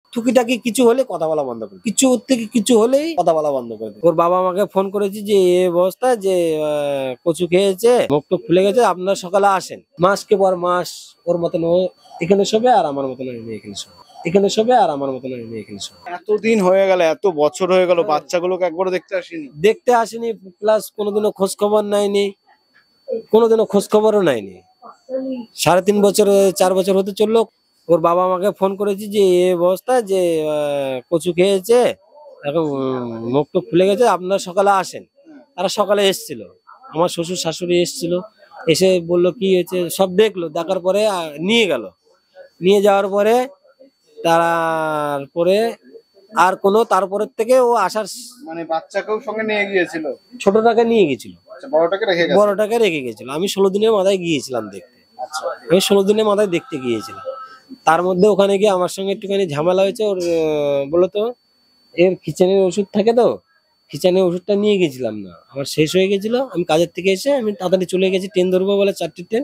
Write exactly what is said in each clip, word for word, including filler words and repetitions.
টুকিটাকি কিছু হলে কথা বলা বন্ধ করে, কিছু থেকে কিছু হলেই কথা বলা বন্ধ করে দেয়। ওর বাবা আমাকে ফোন করেছে যে এই অবস্থা, যে আহ, কচু খেয়েছে, মুখ টুক ফুলে গেছে, আপনার সকালে আসেন। মাসকে পর মাস ওর মতন ও এখানে শোবে আর আমার মতন আমি এখানে শোবে, এখানে শোবে আর আমার মতন আমি এখানে শোবে। এতদিন হয়ে গেল, এত বছর হয়ে গেল, বাচ্চাগুলোকে একবারও দেখতে আসেনি? দেখতে আসেনি, প্লাস কোনোদিনও খোঁজ খবর নেয়নি, কোনোদিনও খোঁজ খবরও নেয়নি। সাড়ে তিন বছর চার বছর হতে চললো। ওর বাবা আমাকে ফোন করেছে যে এই অবস্থা, যে আহ, কচু খেয়েছে, এখন মুখ টুক ফুলে গেছে, আপনারা সকালে আসেন। তারা সকালে এসেছিল, আমার শ্বশুর শাশুড়ি এসেছিল, এসে বললো কি হয়েছে, সব দেখলো, দেখার পরে আহ, নিয়ে গেল। নিয়ে যাওয়ার পরে তারপরে আর কোনো তারপরের থেকে ও আসার, মানে বাচ্চাকেও সঙ্গে নিয়ে গিয়েছিল? ছোটটাকে নিয়ে গেছিল, আচ্ছা, বড়টাকে রেখে গেছে? বড়টাকে রেখে গেছিল। আমি ষোলো দিনের মাথায় গিয়েছিলাম দেখতে। আচ্ছা, আমি ষোলো দিনের মাথায় দেখতে গিয়েছিলাম। তার মধ্যে ওখানে গিয়ে আমার সঙ্গে একটুখানি ঝামেলা হয়েছে। ওর আহ, বলতো এর কিচেনের ওষুধ থাকে, তো কিচেনের ওষুধটা নিয়ে গেছিলাম না, আমার শেষ হয়ে গেছিল। আমি কাজের থেকে এসে আমি তাড়াতাড়ি চলে গেছি, ট্রেন ধরবো বলে, চারটে ট্রেন,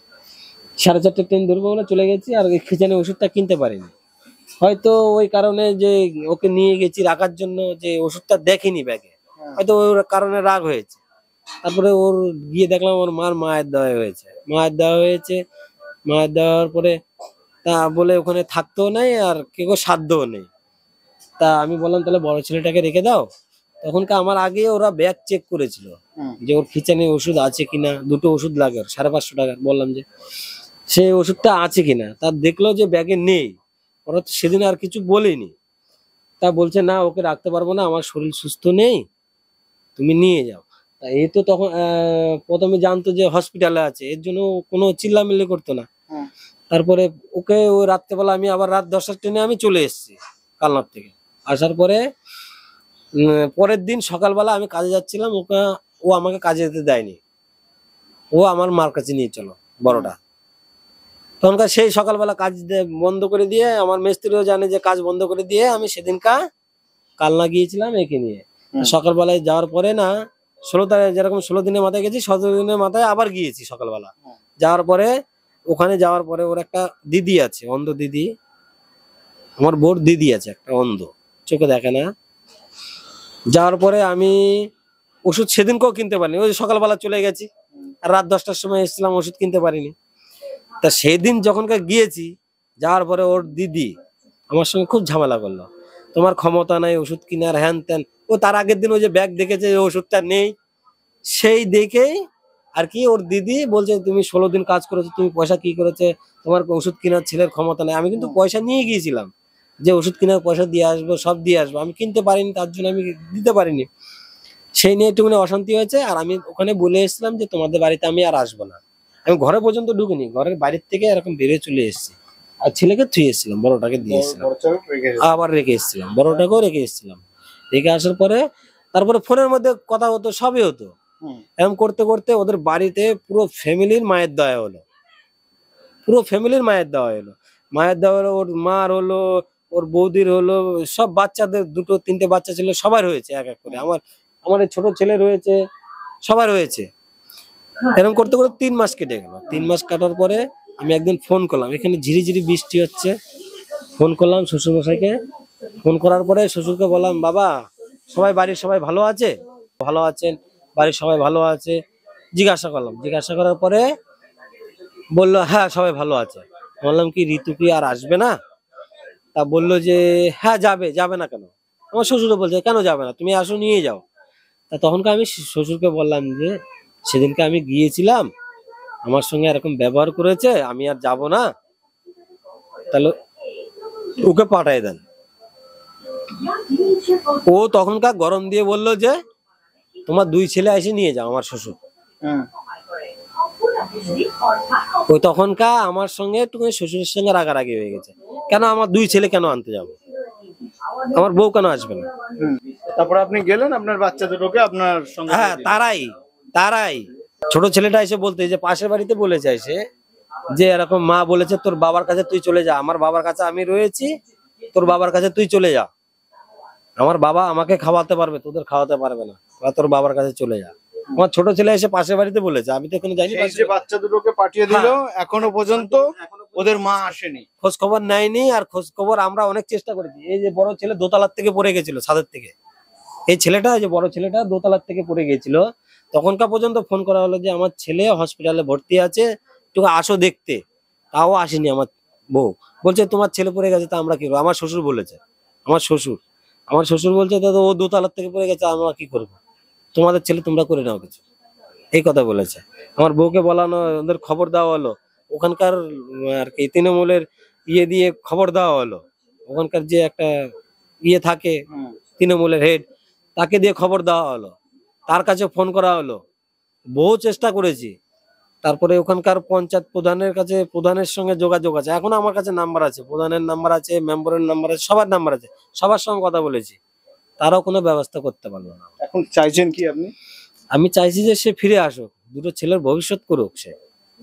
সাড়ে চারটে ট্রেন ধরবো বলে চলে গেছি, আর ওই কিচেনের ওষুধটা কিনতে পারিনি। হয়তো ওই কারণে যে ওকে নিয়ে গেছি রাখার জন্য, যে ওষুধটা দেখেনি ব্যাগে, হয়তো ওর কারণে রাগ হয়েছে। তারপরে ওর গিয়ে দেখলাম ওর মার মায়ের দেওয়া হয়েছে, মায়ের দেওয়া হয়েছে মায়ের দেওয়ার পরে তা বলে ওখানে থাকতেও নেই আর কেউ সাধ্যও নেই। তা আমি বললাম তাহলে বড় ছেলেটাকে রেখে দাও। তখনকার আমার আগে ওরা ব্যাগ চেক করেছিল যে ওর কিচেনে ওষুধ আছে কিনা, দুটো ওষুধ লাগে ওর, সাড়ে পাঁচশো টাকা। বললাম যে সেই ওষুধটা আছে কিনা, তার দেখলো যে ব্যাগে নেই। ওরা তো সেদিন আর কিছু বলেনি। তা বলছে না, ওকে রাখতে পারবো না, আমার শরীর সুস্থ নেই, তুমি নিয়ে যাও। তা এই তো তখন আহ, প্রথমে জানতো যে হসপিটালে আছে, এর জন্য কোনো চিল্লামিল্লি করতো না। তারপরে ওকে ওই রাত্রেবেলা আমি আবার রাত দশটার ট্রেনে আমি চলে এসেছি কালনার থেকে। আসার পরে উম, পরের দিন সকালবেলা আমি কাজে যাচ্ছিলাম, ওকে ও আমাকে কাজে যেতে দেয়নি, ও আমার মার কাছে নিয়ে চলো বড়টা। তখনকার সেই সকালবেলা কাজ দে- বন্ধ করে দিয়ে, আমার মিস্ত্রিও জানে যে কাজ বন্ধ করে দিয়ে আমি সেদিনকা কালনা গিয়েছিলাম একে নিয়ে। সকালবেলায় যাওয়ার পরে না, ষোলো তারিখ যেরকম ষোলো দিনের মাথায় গেছি, সতেরো দিনের মাথায় আবার গিয়েছি সকালবেলা। যাওয়ার পরে ওখানে যাওয়ার পরে ওর একটা দিদি আছে, অন্ধ দিদি, আমার বোর দিদি আছে একটা অন্ধ, চোখে দেখে না। যাওয়ার পরে আমি ওষুধ সেদিনকেও কিনতে পারিনি, ওই সকালবেলা চলে গেছি, আর রাত দশটার সময় এসেছিলাম, ওষুধ কিনতে পারিনি। তা সেই দিন যখনকার গিয়েছি, যাওয়ার পরে ওর দিদি আমার সঙ্গে খুব ঝামেলা করলো, তোমার ক্ষমতা নাই ওষুধ কিনার, হ্যান ত্যান। ও তার আগের দিন ওই যে ব্যাগ দেখেছে, ওই ওষুধটা নেই, সেই দেখেই আর কি ওর দিদি বলছে তুমি ষোলো দিন কাজ করেছো, তুমি পয়সা কি করেছে, তোমার ওষুধ কেনার ছেলের ক্ষমতা নেই। আমি কিন্তু পয়সা নিয়ে গিয়েছিলাম, যে ওষুধ কেনার পয়সা দিয়ে আসবো, সব দিয়ে আসবো, আমি কিনতে পারিনি, তার জন্য আমি দিতে পারিনি। সেই নিয়ে একটুখানি অশান্তি হয়েছে। আর আমি ওখানে বলে এসেছিলাম যে তোমাদের বাড়িতে আমি আর আসবো না। আমি ঘরে পর্যন্ত ঢুকিনি, ঘরের বাইরের থেকে এরকম বেরিয়ে চলে এসেছি। আর ছেলেকে থুয়ে এসেছিলাম, বড়টাকে দিয়ে এসেছিলাম, আবার রেখে এসেছিলাম, বড়টাকেও রেখে এসেছিলাম। রেখে আসার পরে তারপরে ফোনের মধ্যে কথা হতো, সবই হতো। এরকম করতে করতে ওদের বাড়িতে পুরো ফ্যামিলির মায়ের দেওয়া হলো, পুরো ফ্যামিলির মায়ের দেওয়া হলো। মায়ের দেওয়া হলো, ওর মার হলো, ওর বৌদির হলো, সব বাচ্চাদের দুটো তিনটে বাচ্চা ছিল, সবার হয়েছে এক এক করে। আমার আমার এই ছোট ছেলে রয়েছে, সবার হয়েছে। এরকম করতে করতে তিন মাস কেটে গেল। তিন মাস কাটার পরে আমি একদিন ফোন করলাম, এখানে ঝিরি ঝিরি বৃষ্টি হচ্ছে, ফোন করলাম শ্বশুর মশাইকে। ফোন করার পরে শ্বশুরকে বললাম, বাবা সবাই বাড়ির সবাই ভালো আছে? ভালো আছেন, বাড়ির সবাই ভালো আছে? জিজ্ঞাসা করলাম, জিজ্ঞাসা করার পরে বললো হ্যাঁ সবাই ভালো আছে। বললাম কি ঋতু কি আর আসবে না? তা বললো যে হ্যাঁ যাবে, যাবে না কেন? আমার শ্বশুরও বলছে কেন যাবে না, তুমি আসো নিয়ে যাও। তা তখনকে আমি শ্বশুরকে বললাম যে সেদিনকে আমি গিয়েছিলাম, আমার সঙ্গে এরকম ব্যবহার করেছে, আমি আর যাব না, তাহলে ওকে পাঠাই দেন। ও তখনকার গরম দিয়ে বললো যে তোমার দুই ছেলে এসে নিয়ে যাও, আমার শ্বশুর। ওই তখনকার আমার সঙ্গে একটু শ্বশুরের সঙ্গে রাগারাগি হয়ে গেছে, কেন আমার দুই ছেলে কেন আনতে যাবো, আমার বউ কেন আসবে না? তারপর আপনি গেলেন আপনার বাচ্চা দুটোকে আপনার সঙ্গে? হ্যাঁ, তারাই তারাই ছোট ছেলেটা এসে বলতে, যে পাশের বাড়িতে বলেছে এসে যে এরকম মা বলেছে তোর বাবার কাছে তুই চলে যা, আমার বাবার কাছে আমি রয়েছি, তোর বাবার কাছে তুই চলে যা, আমার বাবা আমাকে খাওয়াতে পারবে, তোদের খাওয়াতে পারবে না, তোর বাবার কাছে চলে যা। আমার ছোট ছেলে এসে পাশের বাড়িতে বলেছে, আমি তো এখানে যাইনি। বাচ্চা দুটোকে পাঠিয়ে দিল, এখনো পর্যন্ত ওদের মা আসেনি। খোঁজ খবর নেয়নি। আর খোঁজ খবর আমরা অনেক চেষ্টা করেছি। এই যে বড় ছেলে দোতলার থেকে পড়ে গেছিল ছাদের থেকে, এই ছেলেটা, এই যে বড় ছেলেটা দোতলার থেকে পড়ে গেছিল, তখনকার পর্যন্ত ফোন করা হলো যে আমার ছেলে হসপিটালে ভর্তি আছে, একটু আসো দেখতে। তাও আসেনি আমার বউ। বলছে তোমার ছেলে পড়ে গেছে, তা আমরা কি করবো? আমার শ্বশুর বলেছে, আমার শ্বশুর আমার শ্বশুর বলছে দাদা ও দোতলার থেকে পড়ে গেছে, আমরা কি করবো? তোমাদের ছেলে তোমরা করে নাও কিছু, এই কথা বলেছে। আমার বউকে বলানো, ওদের খবর দেওয়া হলো, ওখানকার উম, আর কি তৃণমূলের ইয়ে দিয়ে খবর দেওয়া হলো, ওখানকার যে একটা ইয়ে থাকে তৃণমূলের হেড, তাকে দিয়ে খবর দেওয়া হলো, তার কাছে ফোন করা হলো, বহু চেষ্টা করেছি। তারপরে ওখানকার পঞ্চায়েত প্রধানের কাছে, প্রধানের সঙ্গে যোগাযোগ আছে, এখন আমার কাছে নাম্বার আছে, প্রধানের নাম্বার আছে, মেম্বারের নাম্বার আছে, সবার নাম্বার আছে, সবার সঙ্গে কথা বলেছি, তারাও কোনো ব্যবস্থা করতে পারলো না। এখন চাইছেন কি আপনি? আমি চাইছি যে সে ফিরে আসুক, দুটো ছেলের ভবিষ্যৎ করুক। সে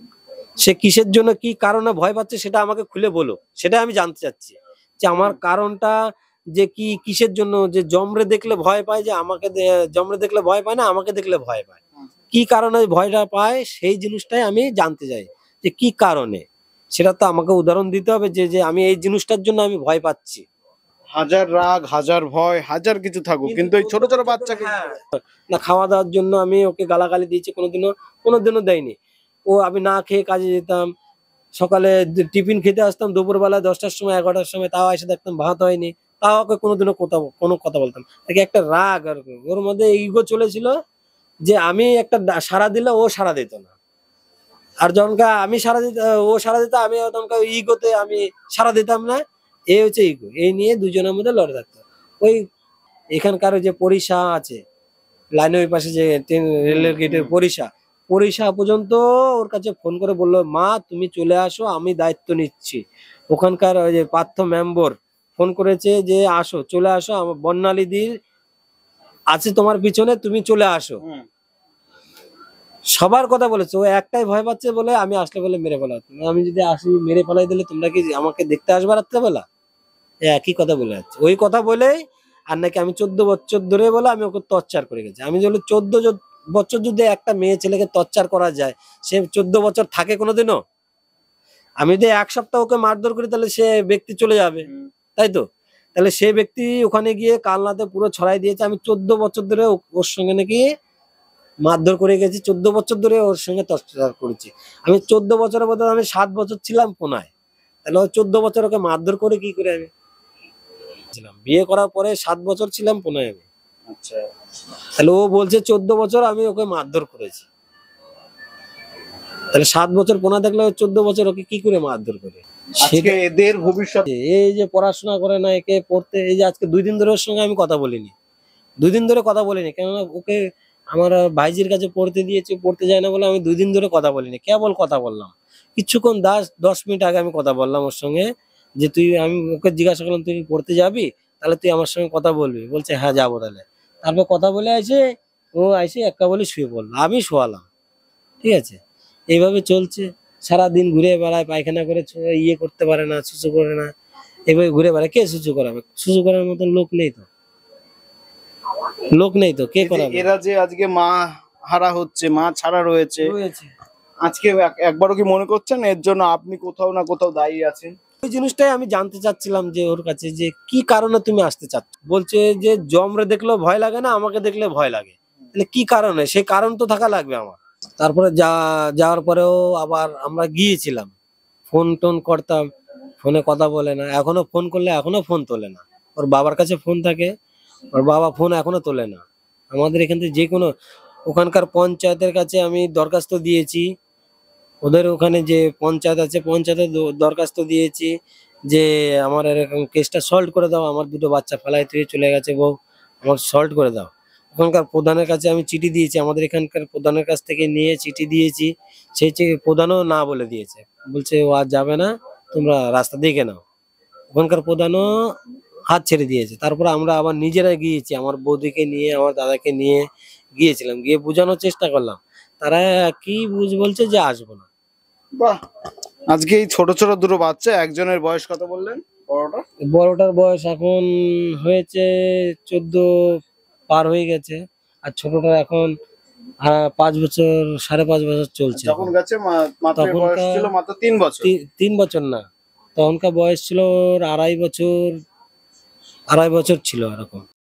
সে কিসের জন্য, কি কারণে ভয় পাচ্ছে সেটা আমাকে খুলে বলো, সেটা আমি জানতে চাচ্ছি। যে আমার কারণটা যে কি, কিসের জন্য, যে জমরে দেখলে ভয় পায়, যে আমাকে দে- জমরে দেখলে ভয় পায় না, আমাকে দেখলে ভয় পায়, কি কারণে ভয়টা পায় সেই জিনিসটাই আমি জানতে চাই, যে কি কারণে। সেটা তো আমাকে উদাহরণ দিতে হবে, যে যে আমি এই জিনিসটার জন্য আমি ভয় পাচ্ছি। হাজার রাগ, হাজার ভয়, হাজার কিছু থাকুক, কিন্তু এই ছোট ছোট বাচ্চাকে হ্যাঁ, না খাওয়া দাওয়ার জন্য আমি ওকে গালাগালি দিয়েছি, কোনোদিনও কোনোদিনও দেয়নি। ও আমি না খেয়ে কাজে যেতাম, সকালে দি- টিফিন খেতে আসতাম দুপুরবেলা দশটার সময় এগারোটার সময়, তাও এসে দেখতাম ভাত হয়নি, তাও ওকে কোনোদিনও কথা কোনো কথা বলতাম না। তাকে একটা রাগ আর কি, ওর মধ্যে ইগো চলেছিল, যে আমি একটা ডা- সাড়া দিলে ও সাড়া দিত না, আর যখনকা আমি সাড়া দিত, ও সাড়া দিত, আমি তখনকার ইগোতে আমি সাড়া দিতাম না। এই হচ্ছে ইগো, এই নিয়ে দুজনের মধ্যে লড়ে থাকতো। ওই এখানকার ওই যে পরিষা আছে, লাইনের ওই পাশে যে ট্রেন রেলের গেটের পরিষা, পরিষা পর্যন্ত ওর কাছে ফোন করে বললো মা তুমি চলে আসো, আমি দায়িত্ব নিচ্ছি। ওখানকার ওই যে পার্থ মেম্বর ফোন করেছে যে আসো, চলে আসো, আমার বর্ণালীদির আছে তোমার পিছনে, তুমি চলে আসো। হুম। সবার কথা বলেছে, ও একটাই ভয় পাচ্ছে বলে আমি আসলে বলে মেরে ফেলা, আমি যদি আসি মেরে ফেলাই দিলে তোমরা কি আমাকে দেখতে আসবে রাত্রেবেলা? এই একই কথা বলে যাচ্ছে, ওই কথা বলেই। আর নাকি আমি চোদ্দ বছর ধরে বলে আমি ওকে টর্চার করে গেছি। আমি যদি চোদ্দ বছর যদি একটা মেয়ে ছেলেকে টর্চার করা যায়, সে চোদ্দ বছর থাকে কোনোদিনও? আমি যদি এক সপ্তাহ ওকে মারধর করি তাহলে সে ব্যক্তি চলে যাবে, তাই তো? তাহলে সে ব্যক্তি ওখানে গিয়ে কালনাতে পুরো ছড়াই দিয়েছে, আমি চোদ্দ বছর ধরে ও- ওর সঙ্গে নাকি মারধর করে গেছি, চোদ্দ বছর ধরে ওর সঙ্গে টর্চার করেছি। আমি চোদ্দ বছরের বদলে আমি সাত বছর ছিলাম পুনায়, তাহলে ওই চোদ্দ বছর ওকে মারধর করে কি করে আমি ছিলাম? বিয়ে করার পরে সাত বছর ছিলাম পুনায় আমি, আচ্ছা, তাহলে ও বলছে চোদ্দ বছর আমি ওকে মারধর করেছি, তাহলে সাত বছর পোনা থাকলে ও চোদ্দ বছর ওকে কি করে মারধর করে? আজকে সেটা এদের ভবিষ্যৎ এই যে পড়াশোনা করে না, একে পড়তে, এই যে আজকে দুই দিন ধরে ওর সঙ্গে আমি কথা বলিনি, দুই দিন ধরে কথা বলিনি, কেননা ওকে আমার ভাইজির কাছে পড়তে দিয়েছি, পড়তে যায় না বলে আমি দুই দিন ধরে কথা বলিনি, কেবল কথা বললাম কিছুক্ষণ, দশ দশ মিনিট আগে আমি কথা বললাম ওর সঙ্গে, যে তুই, আমি ওকে জিজ্ঞাসা করলাম তুই পড়তে যাবি, তাহলে তুই আমার সঙ্গে কথা বলবি? বলছে হ্যাঁ যাবো। তাহলে তারপর কথা বলে আসে, ও আইসে একা বলে শুয়ে পড়লো, আমি শোয়ালাম, ঠিক আছে? এইভাবে চলছে, সারাদিন ঘুরে বেড়ায়, পায়খানা করে ছ- ইয়ে করতে পারে না, সুসু করে না, এভাবে ঘুরে বেড়ায়। কে সুসু করাবে? সুসু করার মতন লোক নেই তো, লোক নেই তো, কে এই যে করাবে? এরা যে আজকে মা হারা হচ্ছে, মা ছাড়া রয়েছে, রয়েছে। আজকে এক- একবারও কি মনে করছেন এর জন্য আপনি কোথাও না কোথাও দায়ী আছেন? ওই জিনিসটাই আমি জানতে চাচ্ছিলাম, যে ওর কাছে যে কি কারণে তুমি আসতে চাচ্ছ। বলছে যে জমরে দেখলেও ভয় লাগে না, আমাকে দেখলে ভয় লাগে, তাহলে কি কারণে? সেই কারণ তো থাকা লাগবে আমার। তারপরে যা যাওয়ার পরেও আবার আমরা গিয়েছিলাম, ফোন টোন করতাম, ফোনে কথা বলে না, এখনো ফোন করলে এখনো ফোন তোলে না। ওর বাবার কাছে ফোন থাকে, ওর বাবা ফোন এখনো তোলে না। আমাদের এখান থেকে যে কোনো, ওখানকার পঞ্চায়েতের কাছে আমি দরখাস্ত দিয়েছি, ওদের ওখানে যে পঞ্চায়েত আছে পঞ্চায়েতে দ- দরখাস্ত দিয়েছি, যে আমার এরকম কেসটা সলভ করে দাও, আমার দুটো বাচ্চা ফেলায় তুই চলে গেছে বউ, আমার সলভ করে দাও। ওখানকার প্রধানের কাছে আমি চিঠি দিয়েছি, আমাদের এখানকার প্রধানের কাছ থেকে নিয়ে চিঠি দিয়েছি, সেই চিঠি প্রধানও না বলে দিয়েছে, বলছে ও আর যাবে না, তোমরা রাস্তা দেখে নাও। ওখানকার প্রধানও হাত ছেড়ে দিয়েছে। তারপরে আমরা আবার নিজেরা গিয়েছি, আমার বৌদিকে নিয়ে, আমার দাদাকে নিয়ে গিয়েছিলাম, গিয়ে বোঝানোর চেষ্টা করলাম, তারা কি বুঝ বলছে যে আসবো না। বাহ, আজকে এই ছোট ছোট দুটো বাচ্চা, একজনের বয়স কত বললেন? বড়টা বড়টার বয়স এখন হয়েছে চোদ্দ পার হয়ে গেছে, আর ছোটটা এখন আর পাঁচ বছর সাড়ে পাঁচ বছর চলছে যখন গেছে মা- মাত্র এর বয়স তখনকার- ছিল মাত্র তিন বছর। তি- তিন বছর না, তখনকার বয়স ছিল ওর আড়াই বছর আড়াই বছর ছিল এরকম।